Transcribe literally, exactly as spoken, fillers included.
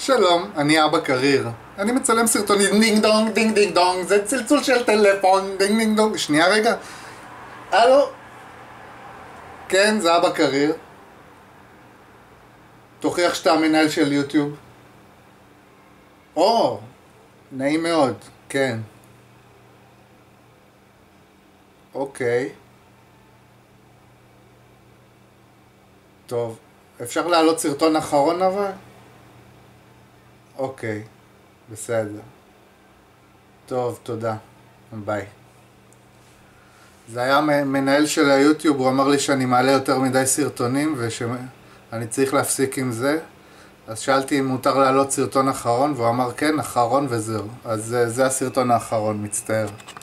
שלום, אני אבא קריר. אני מצלם סרטונים דינג דונג דינג דינג דונג. זה צלצול של טלפון דינג דינג דונג. שנייה רגע. הלו? כן, זה אבא קריר. תוכיח שאתה המנהל של יוטיוב. או, נעים מאוד, כן. אוקיי. טוב, אפשר להעלות סרטון אחרון אבל? אוקיי, בסדר. טוב, תודה. ביי. זה היה מנהל של היוטיוב, הוא אמר לי שאני מעלה יותר מדי סרטונים ושאני צריך להפסיק עם זה. אז שאלתי אם מותר להעלות סרטון אחרון והוא אמר כן, אחרון וזהו. אז זה הסרטון האחרון, מצטער.